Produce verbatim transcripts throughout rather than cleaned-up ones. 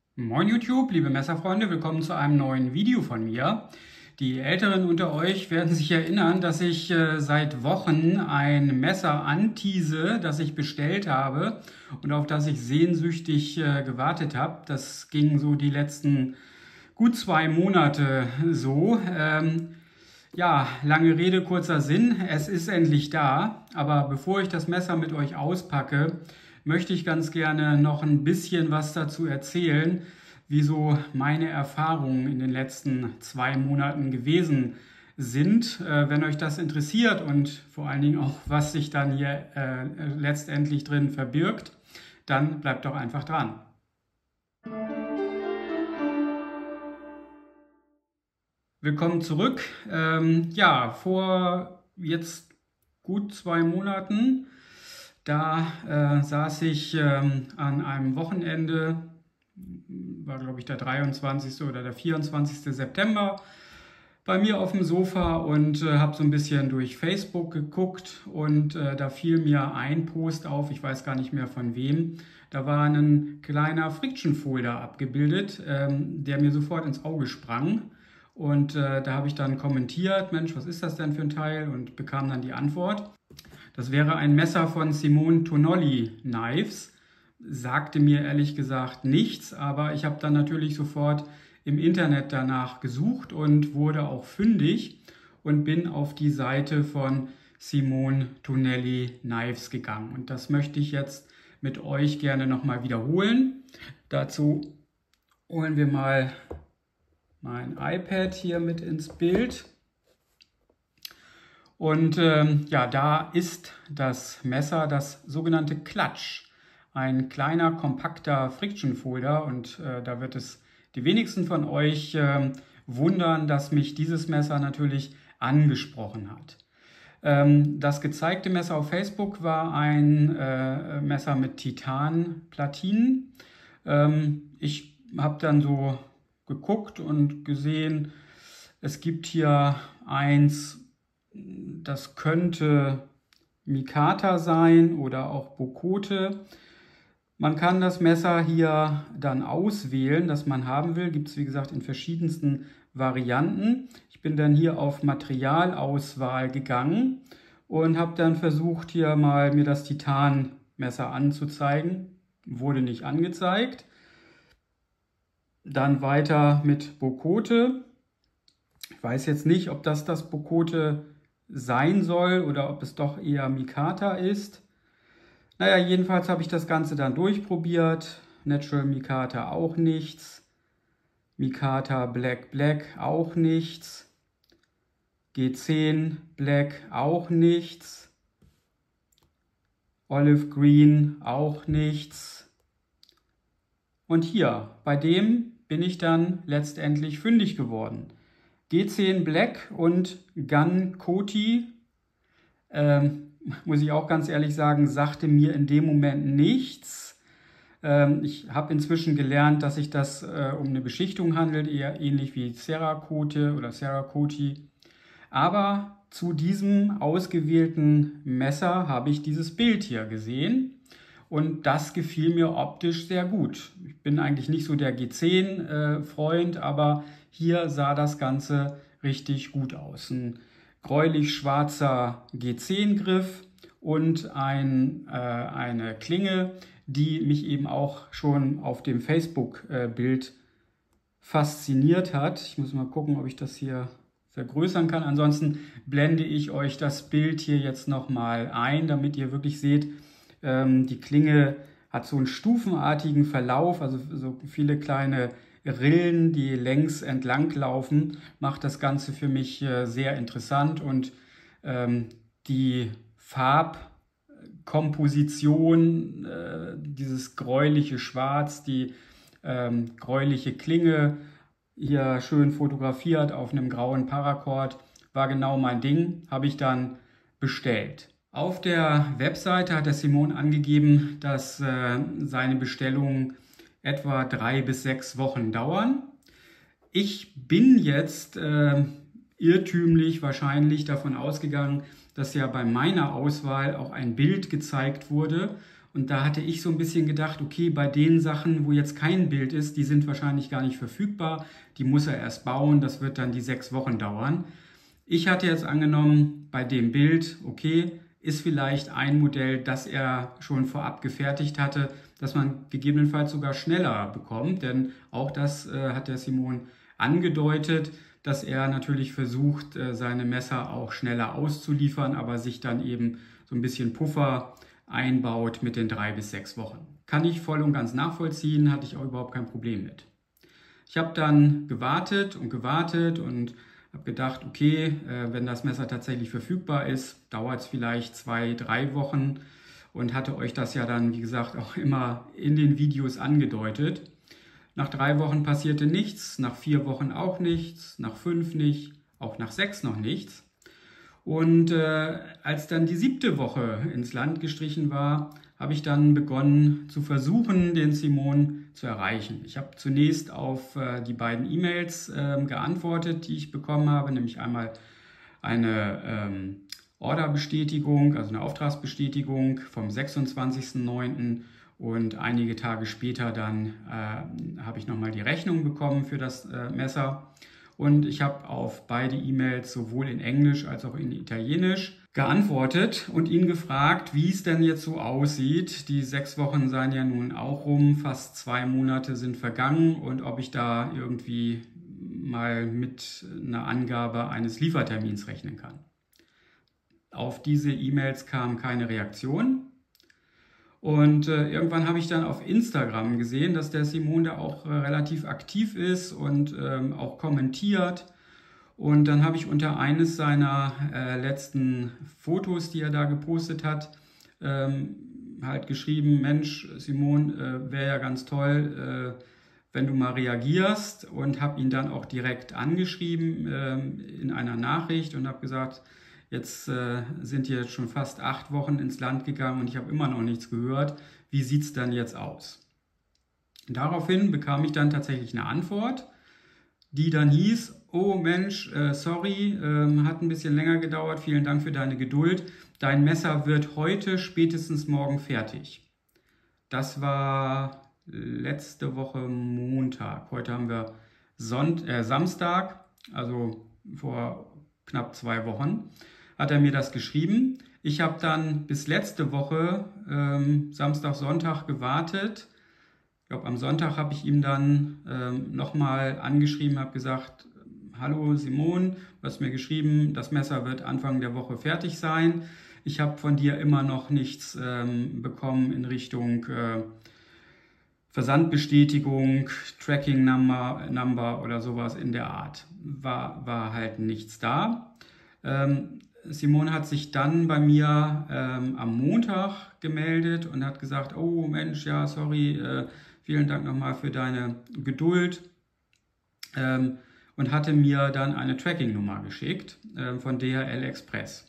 Moin YouTube, liebe Messerfreunde, willkommen zu einem neuen Video von mir. Die Älteren unter euch werden sich erinnern, dass ich äh, seit Wochen ein Messer antease, das ich bestellt habe und auf das ich sehnsüchtig äh, gewartet habe. Das ging so die letzten gut zwei Monate so. Ähm, ja, lange Rede, kurzer Sinn. Es ist endlich da, aber bevor ich das Messer mit euch auspacke, möchte ich ganz gerne noch ein bisschen was dazu erzählen, wie so meine Erfahrungen in den letzten zwei Monaten gewesen sind. Äh, wenn euch das interessiert und vor allen Dingen auch, was sich dann hier äh, letztendlich drin verbirgt, dann bleibt doch einfach dran. Willkommen zurück. Ähm, ja, vor jetzt gut zwei Monaten, da äh, saß ich ähm, an einem Wochenende, war glaube ich der dreiundzwanzigste oder der vierundzwanzigste September, bei mir auf dem Sofa und äh, habe so ein bisschen durch Facebook geguckt und äh, da fiel mir ein Post auf, ich weiß gar nicht mehr von wem. Da war ein kleiner Friction Folder abgebildet, ähm, der mir sofort ins Auge sprang. Und äh, da habe ich dann kommentiert, Mensch, was ist das denn für ein Teil? Und bekam dann die Antwort. Das wäre ein Messer von Simone Tonoli Knives. Sagte mir ehrlich gesagt nichts, aber ich habe dann natürlich sofort im Internet danach gesucht und wurde auch fündig und bin auf die Seite von Simone Tonelli Knives gegangen. Und das möchte ich jetzt mit euch gerne nochmal wiederholen. Dazu holen wir mal mein iPad hier mit ins Bild. Und ähm, ja, da ist das Messer, das sogenannte Clutch. Ein kleiner, kompakter Friction Folder und äh, da wird es die wenigsten von euch äh, wundern, dass mich dieses Messer natürlich angesprochen hat. Ähm, das gezeigte Messer auf Facebook war ein äh, Messer mit Titanplatinen. Ähm, ich habe dann so geguckt und gesehen, es gibt hier eins, das könnte Mikata sein oder auch Bocote. Man kann das Messer hier dann auswählen, das man haben will. Gibt es wie gesagt in verschiedensten Varianten. Ich bin dann hier auf Materialauswahl gegangen und habe dann versucht, hier mal mir das Titanmesser anzuzeigen. Wurde nicht angezeigt. Dann weiter mit Bocote. Ich weiß jetzt nicht, ob das das Bocote sein soll oder ob es doch eher Mikata ist. Naja, jedenfalls habe ich das Ganze dann durchprobiert. Natural Mikata auch nichts. Mikata Black Black auch nichts. G zehn Black auch nichts. Olive Green auch nichts. Und hier, bei dem bin ich dann letztendlich fündig geworden. G zehn Black und Gun Coty, ähm, muss ich auch ganz ehrlich sagen, sagte mir in dem Moment nichts. Ähm, ich habe inzwischen gelernt, dass sich das äh, um eine Beschichtung handelt, eher ähnlich wie Cerakote oder Cerakote. Aber zu diesem ausgewählten Messer habe ich dieses Bild hier gesehen. Und das gefiel mir optisch sehr gut. Ich bin eigentlich nicht so der G zehn Freund, aber hier sah das Ganze richtig gut aus. Ein gräulich schwarzer G zehn Griff und ein, äh, eine Klinge, die mich eben auch schon auf dem Facebook-Bild fasziniert hat. Ich muss mal gucken, ob ich das hier vergrößern kann. Ansonsten blende ich euch das Bild hier jetzt nochmal ein, damit ihr wirklich seht, die Klinge hat so einen stufenartigen Verlauf, also so viele kleine Rillen, die längs entlang laufen, macht das Ganze für mich sehr interessant und ähm, die Farbkomposition, äh, dieses gräuliche Schwarz, die ähm, gräuliche Klinge, hier schön fotografiert auf einem grauen Paracord, war genau mein Ding, habe ich dann bestellt. Auf der Webseite hat der Simone angegeben, dass äh, seine Bestellungen etwa drei bis sechs Wochen dauern. Ich bin jetzt äh, irrtümlich wahrscheinlich davon ausgegangen, dass ja bei meiner Auswahl auch ein Bild gezeigt wurde. Und da hatte ich so ein bisschen gedacht, okay, bei den Sachen, wo jetzt kein Bild ist, die sind wahrscheinlich gar nicht verfügbar. Die muss er erst bauen, das wird dann die sechs Wochen dauern. Ich hatte jetzt angenommen, bei dem Bild, okay, ist vielleicht ein Modell, das er schon vorab gefertigt hatte, dass man gegebenenfalls sogar schneller bekommt. Denn auch das äh, hat der Simon angedeutet, dass er natürlich versucht, äh, seine Messer auch schneller auszuliefern, aber sich dann eben so ein bisschen Puffer einbaut mit den drei bis sechs Wochen. Kann ich voll und ganz nachvollziehen, hatte ich auch überhaupt kein Problem mit. Ich habe dann gewartet und gewartet und habe gedacht, okay, äh, wenn das Messer tatsächlich verfügbar ist, dauert es vielleicht zwei, drei Wochen und hatte euch das ja dann, wie gesagt, auch immer in den Videos angedeutet. Nach drei Wochen passierte nichts, nach vier Wochen auch nichts, nach fünf nicht, auch nach sechs noch nichts. Und äh, als dann die siebte Woche ins Land gestrichen war, habe ich dann begonnen zu versuchen, den Simon zu erreichen. Ich habe zunächst auf äh, die beiden E-Mails äh, geantwortet, die ich bekommen habe, nämlich einmal eine ähm, Orderbestätigung, also eine Auftragsbestätigung vom sechsundzwanzigsten neunten und einige Tage später dann äh, habe ich nochmal die Rechnung bekommen für das äh, Messer. Und ich habe auf beide E-Mails sowohl in Englisch als auch in Italienisch geantwortet und ihn gefragt, wie es denn jetzt so aussieht. Die sechs Wochen seien ja nun auch rum, fast zwei Monate sind vergangen und ob ich da irgendwie mal mit einer Angabe eines Liefertermins rechnen kann. Auf diese E-Mails kam keine Reaktion. Und äh, irgendwann habe ich dann auf Instagram gesehen, dass der Simon da auch äh, relativ aktiv ist und ähm, auch kommentiert. Und dann habe ich unter eines seiner äh, letzten Fotos, die er da gepostet hat, ähm, halt geschrieben, Mensch, Simon, äh, wäre ja ganz toll, äh, wenn du mal reagierst. Und habe ihn dann auch direkt angeschrieben äh, in einer Nachricht und habe gesagt, jetzt äh, sind hier jetzt schon fast acht Wochen ins Land gegangen und ich habe immer noch nichts gehört. Wie sieht es dann jetzt aus? Daraufhin bekam ich dann tatsächlich eine Antwort, die dann hieß, oh Mensch, äh, sorry, äh, hat ein bisschen länger gedauert, vielen Dank für deine Geduld. Dein Messer wird heute, spätestens morgen fertig. Das war letzte Woche Montag. Heute haben wir Sonnt- äh, Samstag, also vor knapp zwei Wochen. Hat er mir das geschrieben. Ich habe dann bis letzte Woche, ähm, Samstag, Sonntag gewartet. Ich glaube, am Sonntag habe ich ihm dann ähm, nochmal angeschrieben, habe gesagt, hallo Simon, du hast mir geschrieben, das Messer wird Anfang der Woche fertig sein. Ich habe von dir immer noch nichts ähm, bekommen in Richtung äh, Versandbestätigung, Tracking Number, Number oder sowas in der Art. War, war halt nichts da. Ähm, Simon hat sich dann bei mir ähm, am Montag gemeldet und hat gesagt, oh Mensch, ja, sorry, äh, vielen Dank nochmal für deine Geduld ähm, und hatte mir dann eine Tracking-Nummer geschickt äh, von D H L Express.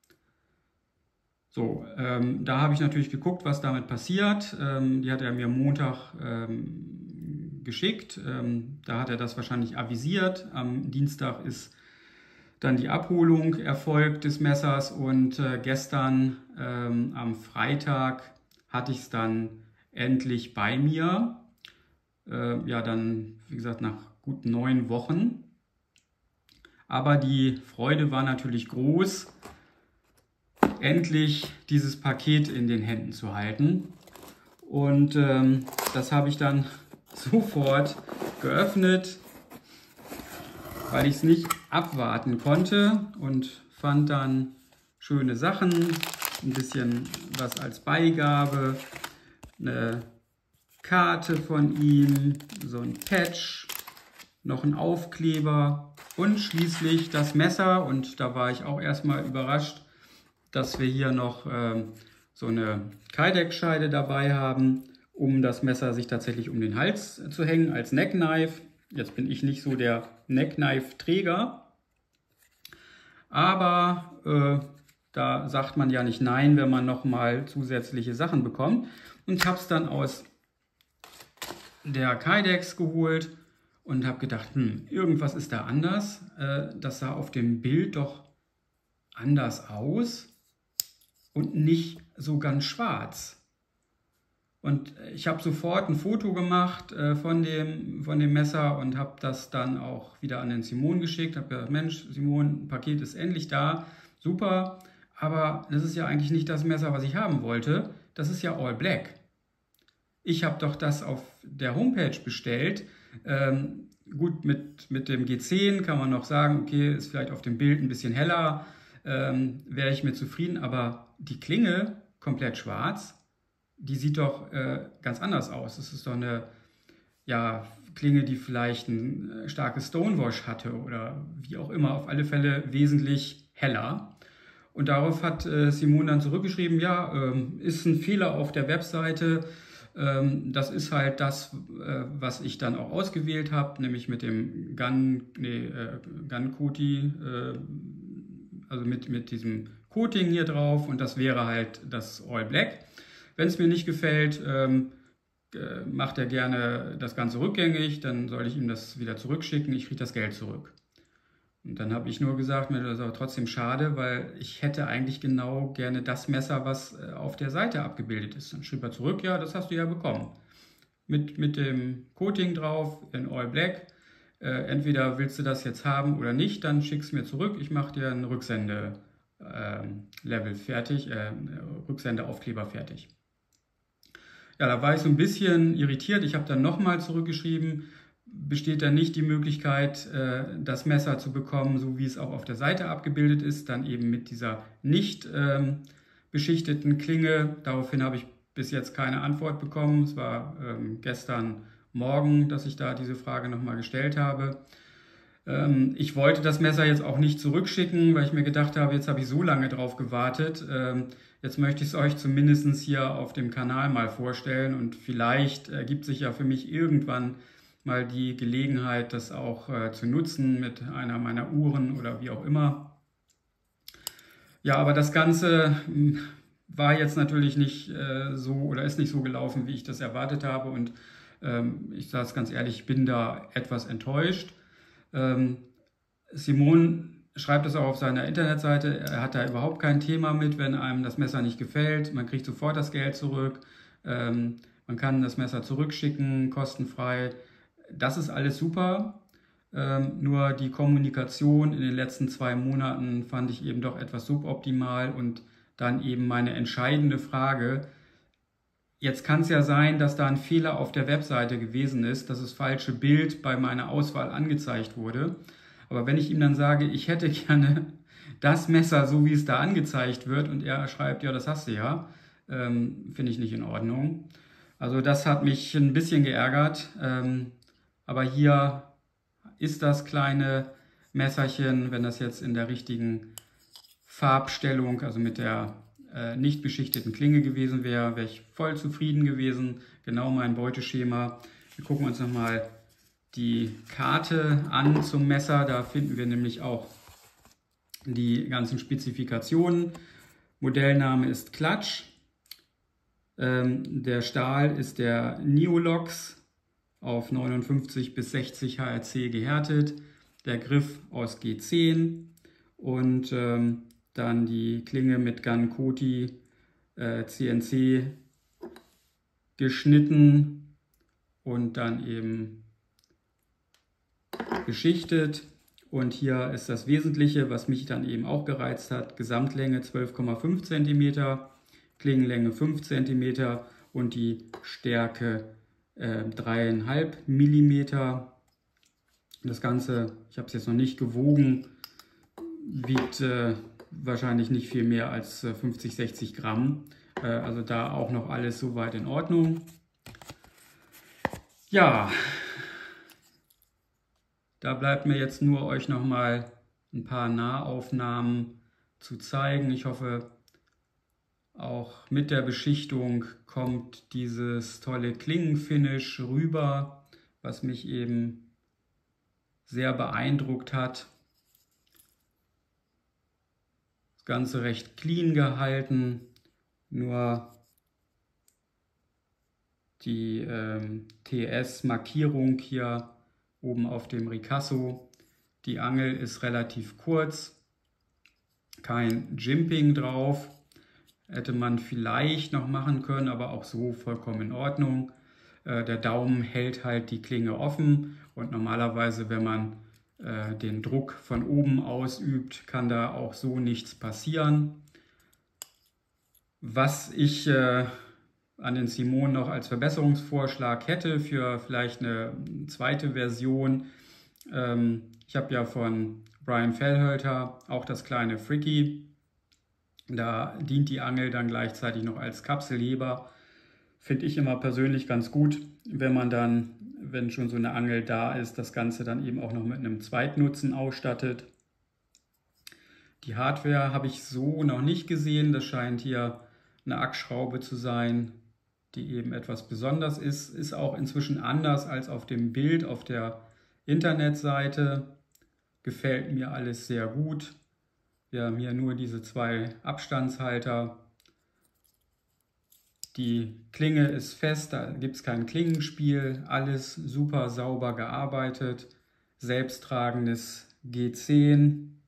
So, ähm, da habe ich natürlich geguckt, was damit passiert. Ähm, die hat er mir Montag ähm, geschickt. Ähm, da hat er das wahrscheinlich avisiert. Am Dienstag ist dann die Abholung erfolgt des Messers und äh, gestern ähm, am Freitag hatte ich es dann endlich bei mir. Äh, ja, dann, wie gesagt, nach gut neun Wochen. Aber die Freude war natürlich groß, endlich dieses Paket in den Händen zu halten. Und ähm, das habe ich dann sofort geöffnet, weil ich es nicht abwarten konnte und fand dann schöne Sachen, ein bisschen was als Beigabe, eine Karte von ihm, so ein Patch, noch ein Aufkleber und schließlich das Messer. Und da war ich auch erstmal überrascht, dass wir hier noch äh, so eine Kydex-Scheide dabei haben, um das Messer sich tatsächlich um den Hals zu hängen als Neckknife. Jetzt bin ich nicht so der Neckknife-Träger, aber äh, da sagt man ja nicht nein, wenn man nochmal zusätzliche Sachen bekommt. Und ich habe es dann aus der Kydex geholt und habe gedacht, hm, irgendwas ist da anders. Äh, das sah auf dem Bild doch anders aus und nicht so ganz schwarz. Und ich habe sofort ein Foto gemacht äh, von dem, von dem Messer und habe das dann auch wieder an den Simon geschickt. Habe gesagt, Mensch, Simon, ein Paket ist endlich da, super, aber das ist ja eigentlich nicht das Messer, was ich haben wollte. Das ist ja All Black. Ich habe doch das auf der Homepage bestellt. Ähm, gut, mit, mit dem G zehn kann man noch sagen, okay, ist vielleicht auf dem Bild ein bisschen heller, ähm, wäre ich mit zufrieden, aber die Klinge komplett schwarz, die sieht doch äh, ganz anders aus. Das ist doch eine ja, Klinge, die vielleicht ein äh, starkes Stonewash hatte oder wie auch immer, auf alle Fälle wesentlich heller. Und darauf hat äh, Simon dann zurückgeschrieben, ja, ähm, ist ein Fehler auf der Webseite. Ähm, das ist halt das, äh, was ich dann auch ausgewählt habe, nämlich mit dem Gun, nee, äh, Gun Coating, äh, also mit, mit diesem Coating hier drauf, und das wäre halt das All Black. Wenn es mir nicht gefällt, ähm, äh, macht er gerne das Ganze rückgängig, dann soll ich ihm das wieder zurückschicken, ich kriege das Geld zurück. Und dann habe ich nur gesagt, mir das ist aber trotzdem schade, weil ich hätte eigentlich genau gerne das Messer, was auf der Seite abgebildet ist. Dann schrieb er zurück, ja, das hast du ja bekommen. Mit, mit dem Coating drauf in All Black. Äh, entweder willst du das jetzt haben oder nicht, dann schick es mir zurück. Ich mache dir ein Rücksende-Level äh, fertig, äh, Rücksendeaufkleber fertig. Ja, da war ich so ein bisschen irritiert. Ich habe dann nochmal zurückgeschrieben, besteht dann nicht die Möglichkeit, das Messer zu bekommen, so wie es auch auf der Seite abgebildet ist, dann eben mit dieser nicht ähm, beschichteten Klinge. Daraufhin habe ich bis jetzt keine Antwort bekommen. Es war ähm, gestern Morgen, dass ich da diese Frage nochmal gestellt habe. Ähm, ich wollte das Messer jetzt auch nicht zurückschicken, weil ich mir gedacht habe, jetzt habe ich so lange drauf gewartet. Ähm, jetzt möchte ich es euch zumindest hier auf dem Kanal mal vorstellen, und vielleicht ergibt sich ja für mich irgendwann mal die Gelegenheit, das auch äh, zu nutzen mit einer meiner Uhren oder wie auch immer. Ja, aber das Ganze mh, war jetzt natürlich nicht äh, so oder ist nicht so gelaufen, wie ich das erwartet habe, und ähm, ich sage es ganz ehrlich, ich bin da etwas enttäuscht. Ähm, Simon schreibt es auch auf seiner Internetseite, er hat da überhaupt kein Thema mit, wenn einem das Messer nicht gefällt. Man kriegt sofort das Geld zurück, ähm, man kann das Messer zurückschicken, kostenfrei. Das ist alles super, ähm, nur die Kommunikation in den letzten zwei Monaten fand ich eben doch etwas suboptimal, und dann eben meine entscheidende Frage. Jetzt kann es ja sein, dass da ein Fehler auf der Webseite gewesen ist, dass das falsche Bild bei meiner Auswahl angezeigt wurde. Aber wenn ich ihm dann sage, ich hätte gerne das Messer, so wie es da angezeigt wird, und er schreibt, ja, das hast du ja, ähm, finde ich nicht in Ordnung. Also das hat mich ein bisschen geärgert. Ähm, Aber hier ist das kleine Messerchen, wenn das jetzt in der richtigen Farbstellung, also mit der äh, nicht beschichteten Klinge gewesen wäre, wäre ich voll zufrieden gewesen. Genau mein Beuteschema. Wir gucken uns nochmal die Karte an zum Messer. Da finden wir nämlich auch die ganzen Spezifikationen. Modellname ist Clutch. Ähm, der Stahl ist der Neolox auf neunundfünfzig bis sechzig H R C gehärtet, der Griff aus G zehn und ähm, dann die Klinge mit Gun Coating äh, C N C geschnitten und dann eben beschichtet. Und hier ist das Wesentliche, was mich dann eben auch gereizt hat: Gesamtlänge zwölf Komma fünf Zentimeter, Klingenlänge fünf Zentimeter und die Stärke drei Komma fünf Millimeter. Das Ganze, ich habe es jetzt noch nicht gewogen, wiegt äh, wahrscheinlich nicht viel mehr als äh, fünfzig, sechzig Gramm. Äh, also da auch noch alles soweit in Ordnung. Ja, da bleibt mir jetzt nur, euch noch mal ein paar Nahaufnahmen zu zeigen. Ich hoffe, auch mit der Beschichtung kommt dieses tolle Klingenfinish rüber, was mich eben sehr beeindruckt hat. Das Ganze recht clean gehalten, nur die ähm, T S-Markierung hier oben auf dem Ricasso. Die Angel ist relativ kurz, kein Jimping drauf. hätte man vielleicht noch machen können, aber auch so vollkommen in Ordnung. Äh, der Daumen hält halt die Klinge offen und normalerweise, wenn man äh, den Druck von oben ausübt, kann da auch so nichts passieren. Was ich äh, an den Simone noch als Verbesserungsvorschlag hätte für vielleicht eine zweite Version, ähm, ich habe ja von Brian Fellhölter auch das kleine Fricky. Da dient die Angel dann gleichzeitig noch als Kapselheber. Finde ich immer persönlich ganz gut, wenn man dann, wenn schon so eine Angel da ist, das Ganze dann eben auch noch mit einem Zweitnutzen ausstattet. Die Hardware habe ich so noch nicht gesehen. Das scheint hier eine Achsschraube zu sein, die eben etwas besonders ist. Ist auch inzwischen anders als auf dem Bild auf der Internetseite. Gefällt mir alles sehr gut. Wir haben hier nur diese zwei Abstandshalter. Die Klinge ist fest, da gibt es kein Klingenspiel. Alles super sauber gearbeitet. Selbsttragendes G zehn.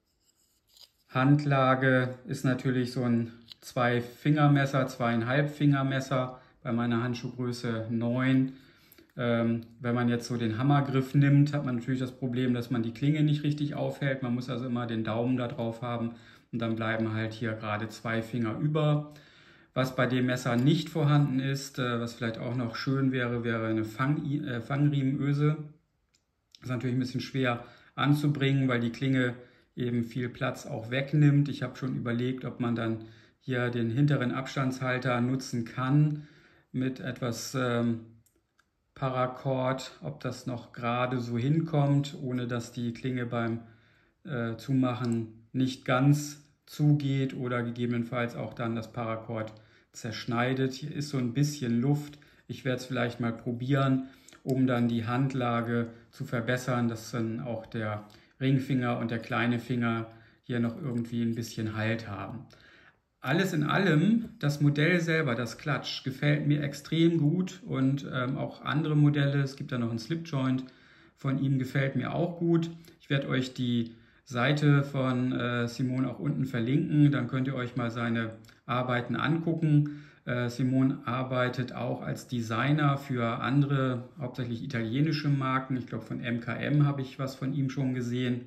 Handlage ist natürlich so ein Zwei-Finger-Messer, zweieinhalb Finger-Messer, bei meiner Handschuhgröße neun. Ähm, wenn man jetzt so den Hammergriff nimmt, hat man natürlich das Problem, dass man die Klinge nicht richtig aufhält. Man muss also immer den Daumen da drauf haben und dann bleiben halt hier gerade zwei Finger über. Was bei dem Messer nicht vorhanden ist, äh, was vielleicht auch noch schön wäre, wäre eine Fang, äh, Fangriemenöse. Das ist natürlich ein bisschen schwer anzubringen, weil die Klinge eben viel Platz auch wegnimmt. Ich habe schon überlegt, ob man dann hier den hinteren Abstandshalter nutzen kann mit etwas ähm, Paracord, ob das noch gerade so hinkommt, ohne dass die Klinge beim äh, Zumachen nicht ganz zugeht oder gegebenenfalls auch dann das Paracord zerschneidet. Hier ist so ein bisschen Luft. Ich werde es vielleicht mal probieren, um dann die Handlage zu verbessern, dass dann auch der Ringfinger und der kleine Finger hier noch irgendwie ein bisschen Halt haben. Alles in allem, das Modell selber, das Clutch, gefällt mir extrem gut und ähm, auch andere Modelle, es gibt da noch einen Slipjoint von ihm, gefällt mir auch gut. Ich werde euch die Seite von äh, Simone auch unten verlinken, dann könnt ihr euch mal seine Arbeiten angucken. Äh, Simone arbeitet auch als Designer für andere, hauptsächlich italienische Marken. Ich glaube von M K M habe ich was von ihm schon gesehen.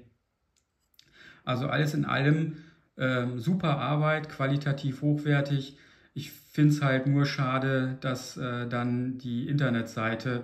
Also alles in allem Ähm, super Arbeit, qualitativ hochwertig. Ich finde es halt nur schade, dass äh, dann die Internetseite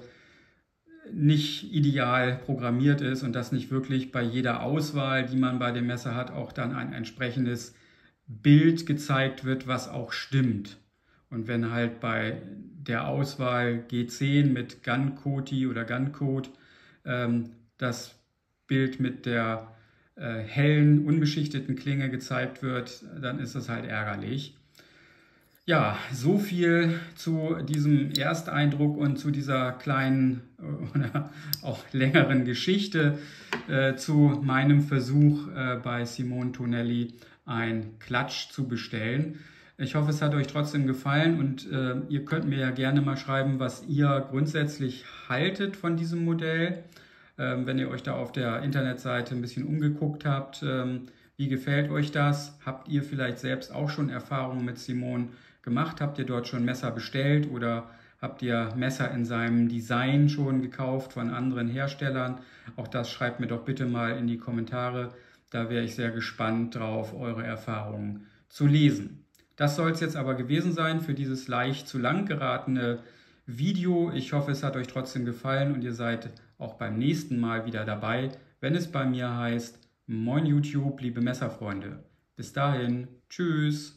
nicht ideal programmiert ist und dass nicht wirklich bei jeder Auswahl, die man bei dem Messer hat, auch dann ein entsprechendes Bild gezeigt wird, was auch stimmt. Und wenn halt bei der Auswahl G zehn mit Gun-Coti oder Gun-Code ähm, das Bild mit der äh, hellen, unbeschichteten Klinge gezeigt wird, dann ist das halt ärgerlich. Ja, so viel zu diesem Ersteindruck und zu dieser kleinen oder auch längeren Geschichte äh, zu meinem Versuch äh, bei Simone Tonelli ein Clutch zu bestellen. Ich hoffe, es hat euch trotzdem gefallen und äh, ihr könnt mir ja gerne mal schreiben, was ihr grundsätzlich haltet von diesem Modell. Ähm, wenn ihr euch da auf der Internetseite ein bisschen umgeguckt habt, ähm, wie gefällt euch das? Habt ihr vielleicht selbst auch schon Erfahrungen mit Simone gemacht? Habt ihr dort schon Messer bestellt oder habt ihr Messer in seinem Design schon gekauft von anderen Herstellern? Auch das schreibt mir doch bitte mal in die Kommentare. Da wäre ich sehr gespannt drauf, eure Erfahrungen zu lesen. Das soll es jetzt aber gewesen sein für dieses leicht zu lang geratene Video. Ich hoffe, es hat euch trotzdem gefallen und ihr seid auch beim nächsten Mal wieder dabei, wenn es bei mir heißt, Moin YouTube, liebe Messerfreunde. Bis dahin, tschüss.